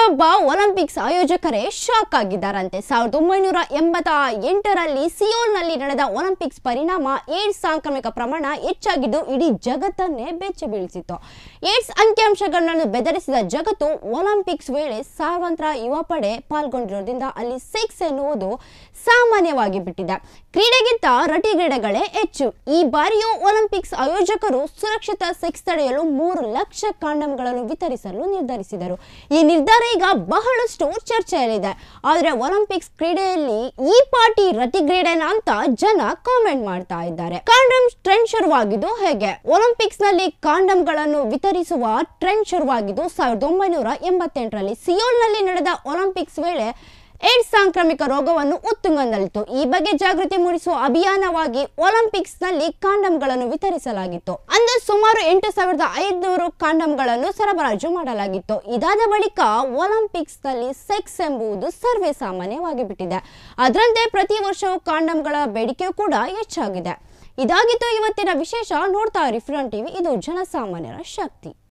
ಅಬ್ಬಬ್ಬ Olympics ಆಯೋಜಕರೇ shock ಆಗಿದ್ದಾರಂತೆ. 1988ರಲ್ಲಿ ಸಿಯೋಲ್ನಲ್ಲಿ ನಡೆದ Olympics ಪರಿಣಾಮ ಏಡ್ಸ್ ಸಾಂಕ್ರಾಮಿಕ ಪ್ರಮಾಣ ಹೆಚ್ಚಾಗಿದ್ದು ಇಡೀ ಜಗತ್ತನ್ನೇ ಬೆಚ್ಚಿ ಬೀಳಿಸಿತು. ಏಡ್ಸ್ ಅಂಕಿಅಂಶಗಳನ್ನು ಬೆದರಿಸಿದ ಜಗತ್ತು ಒಲಿಂಪಿಕ್ಸ್ ವೇಳೆ ಸಾರ್ವತ್ರಿಕ ಯುವ ಪಡೆ ಪಾಲ್ಗೊಂಡಿರೋದ್ರಿಂದ ಅಲ್ಲಿ ಸೆಕ್ಸ್ ಎನ್ನುವುದು ಸಾಮಾನ್ಯವಾಗಿ ಬಿಟ್ಟಿದೆ. ಕ್ರೀಡೆಗಿಂತ ರಟಿ ಕ್ರೀಡೆಗಳೇ ಹೆಚ್ಚು. ಈ ಬಾರಿಯೂ ಒಲಿಂಪಿಕ್ಸ್ ಆಯೋಜಕರು ಸುರಕ್ಷಿತ ಸೆಕ್ಸ್ ತಡೆಯಲು 3 ಲಕ್ಷ ಕಾಂಡಮ್ಗಳನ್ನು ವಿತರಿಸಲು ನಿರ್ಧರಿಸಿದರು. ಈ ನಿರ್ಧಾರ ಈಗ ಬಹಳಷ್ಟು ಚರ್ಚೆಯಲ್ಲಿದೆ. ಆದರೆ ಒಲಿಂಪಿಕ್ಸ್ ಕ್ರೀಡೆಯಲ್ಲಿ ಈ ಪಾರ್ಟಿ ರತಿ ಕ್ರೀಡೆನಾ ಅಂತ ಜನ ಕಾಮೆಂಟ್ ಮಾಡ್ತಾ ಇದ್ದಾರೆ. ಕಾಂಡಮ್ ಟ್ರೆಂಡ್ ಶುರುವಾಗಿದ್ದು ಹೇಗೆ? ಒಲಿಂಪಿಕ್ಸ್ ನಲ್ಲಿ ಕಾಂಡಮ್ಗಳನ್ನು ವಿತರಿಸುವ ಟ್ರೆಂಡ್ ಶುರುವಾಗಿದ್ದು 1988ರಲ್ಲಿ ಸಿಯೋಲ್ನಲ್ಲಿ ನಡೆದ ಒಲಿಂಪಿಕ್ಸ್ ವೇಳೆ ಏಡ್ಸ್ ಸಾಂಕ್ರಾಮಿಕ ರೋಗವನ್ನು ಉತ್ತುಂಗದಲ್ಲಿತ್ತು. ಈ ಬಗ್ಗೆ ಜಾಗೃತಿ ಮೂಡಿಸುವ ಅಭಿಯಾನವಾಗಿ ಒಲಿಂಪಿಕ್ಸ್ ನಲ್ಲಿ ಕಾಂಡಮ್ಗಳನ್ನು ವಿತರಿಸಲಾಗಿತ್ತು. ಅಂದು ಸುಮಾರು 8500 ಕಾಂಡಮ್ಗಳನ್ನು ಸರಬರಾಜು ಮಾಡಲಾಗಿತ್ತು. ಇದಾದ ಬಳಿಕ ಒಲಿಂಪಿಕ್ಸ್ ನಲ್ಲಿ ಸೆಕ್ಸ್ ಎಂಬುದು ಸರ್ವೇ ಸಾಮಾನ್ಯವಾಗಿ ಬಿಟ್ಟಿದೆ. ಅದರಂತೆ ಪ್ರತಿ ವರ್ಷವೂ ಕಾಂಡಮ್ಗಳ ಬೇಡಿಕೆ ಕೂಡ ಹೆಚ್ಚಾಗಿದೆ. ಇದಾಗಿತ್ತು ಇವತ್ತಿನ ವಿಶೇಷ. ನೋಡ್ತಾ ಇರಿ ಫ್ರೀಡಂ ಟಿವಿ, ಇದು ಜನಸಾಮಾನ್ಯರ ಶಕ್ತಿ.